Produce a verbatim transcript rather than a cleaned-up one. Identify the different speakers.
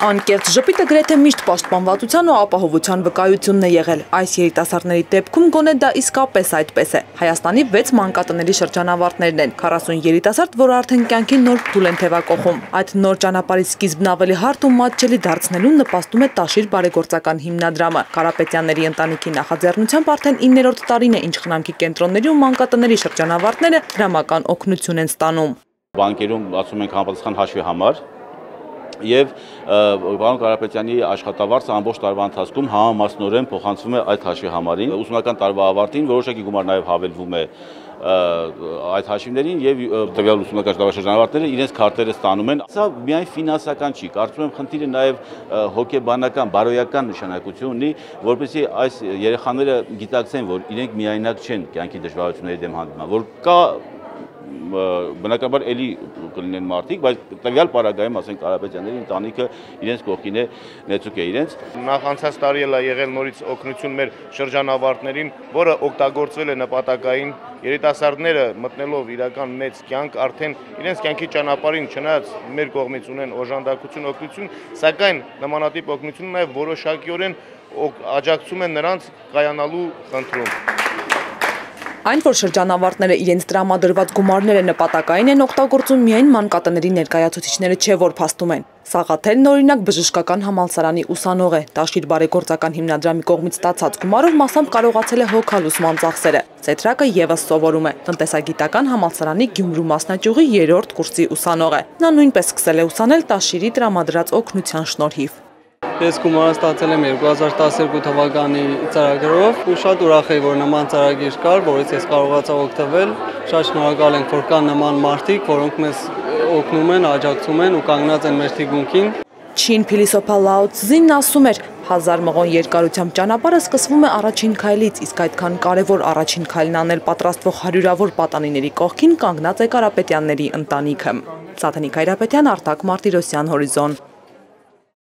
Speaker 1: Անկեղծ ժպիտը գրեթե միշտ պաշտպանվածության ու ապահովության վկայությունն է եղել։ Այս երիտասարդների դեպքում գոնե դա իսկապես այդպես է։ Հայաստանի վեց մանկատների շրջանավարտներն են, քառասուն երիտասարդ, որ արդեն կյանքի նոր փուլ են թևակողում։ Այդ նոր ճանապարհի սկիզբն ավելի հարթ ու մատչելի դարձնելուն նպաստում է Տաշիր բարեգործական հիմնադրամը։ Կարապետյանների ընտանիքի նախաձեռնությամբ արդեն իններորդ տարին է, ինչ խնամքի կենտրոնների ու մանկատների շրջանավարտները դրամական օգնություն են ստանում։
Speaker 2: Բանկերում ասում ենք համապատասխան հաշվի համար Եվ պարոն Կարապետյանի աշխատավարձը ամբողջ տարվա ընթացքում համամասնորեն փոխանցվում է այդ հաշվի համարին։ Ուսումնական տարվա ավարտին որոշակի գումար նաև հավելվում է այդ հաշիվներին եւ տվյալ ուսումնական տարվա շրջանավարտները իրենց քարտերը ստանում են։ Սա միայն ֆինանսական չի, կարծում եմ խնդիրը նաև հոգեբանական, բարոյական նշանակություն ունի, որպեսզի այս երեխաները գիտակցեն, որ իրենք միայնակ չեն կյանքի դժվարությունների դեմ հանդիման, որ կա բնականաբար էլի կլինեն մարդիկ, բայց տվյալ պարագայում ասենք Կարապետյանների ընտանիքը իրենց կողքին է, նեցուկ է իրենց։
Speaker 3: Նախ անցած տարի էլ է եղել նորից օգնություն մեր շրջանավարտներին, որը օգտագործվել է նպատակային, երիտասարդները մտնելով իրական մեծ կյանք արդեն իրենց կյանքի ճանապարհին չնայած մեր կողմից ունեն օժանդակություն, օգնություն, սակայն նմանատիպ օգնությունը նաև որոշակիորեն աջակցում են նրանց կայանալու խնդրում։
Speaker 1: Այն, որ շրջանավարտները իրենց տրամադրված գումարները նպատակային են օգտագործում, միայն մանկատների ներկայացուցիչները չէ, որ փաստում են։ Սաղաթելն օրինակ բժշկական համալսարանի ուսանող է, Տաշիր բարեգործական հիմնադրամի կողմից ստացած գումարով մասամբ կարողացել է հոգալ ուսման ծախսերը։ Ծեթրակը եւս սովորում է, տնտեսագիտական համալսարանի Գյումրու մասնաճյուղի երրորդ կուրսի ուսանող է։ Նա նույնպես սկսել է ուսանել Տաշիրի տրամադրած օգնության շնորհիվ։
Speaker 4: Ես գումարը ստացել եմ երկու հազար տասներկու թվականի ծրագրով ու շատ ուրախ եմ, որ նման ծրագիր կար, որից ես կարողացա օգտվել։ Շատ շնորհակալ ենք, որ կան նման մարդիկ, որոնք մեզ օգնում են, աջակցում են ու կանգնած են մեր թիկունքին։
Speaker 1: Չին փիլիսոփա Լաո Ցզին ասում էր, հազար մղոն երկարությամբ ճանապարհը սկսվում է առաջին քայլից, իսկ այդքան կարևոր առաջին քայլն անել պատրաստվող հարյուրավոր պատանիների կողքին կանգնած է Կարապետյանների ընտանիքը։ Սաթենիկ Հայրապետյան, Արտակ Մարտիրոսյան, Հորիզոն։